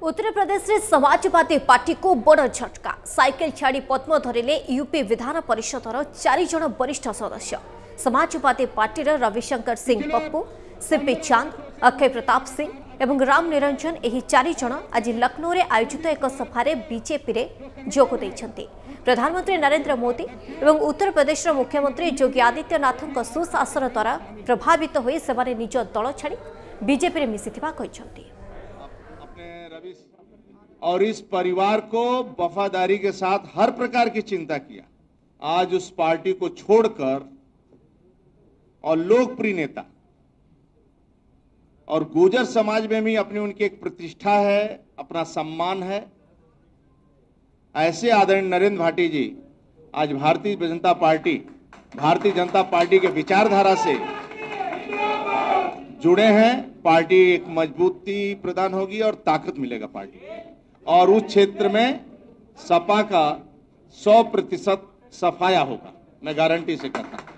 उत्तर प्रदेश में समाजवादी पार्टी को बड़ झटका। साइकेल छाड़ी पद्म धरिले यूपी विधान परिषदर 4 जन वरिष्ठ सदस्य। समाजवादी पार्टी रविशंकर सिंह पप्पू, सीपी चांद, अक्षय प्रताप सिंह एवं राम निरंजन एही 4 जन आज लखनऊ में आयोजित एक सभारे बीजेपी रे जोग देइछन्ति। प्रधानमंत्री नरेंद्र मोदी एवं उत्तर प्रदेश मुख्यमंत्री योगी आदित्यनाथ सुशासन द्वारा प्रभावित होई सेमाने निज दल छाड़ी बीजेपी रे मिसिथिबा कहिछन्ति। और इस परिवार को वफादारी के साथ हर प्रकार की चिंता किया। आज उस पार्टी को छोड़कर और लोकप्रिय नेता और गुर्जर समाज में भी अपनी उनकी एक प्रतिष्ठा है, अपना सम्मान है। ऐसे आदरणीय नरेंद्र भाटी जी आज भारतीय जनता पार्टी के विचारधारा से जुड़े हैं। पार्टी एक मजबूती प्रदान होगी और ताकत मिलेगा पार्टी, और उस क्षेत्र में सपा का 100% सफाया होगा, मैं गारंटी से कहता हूं।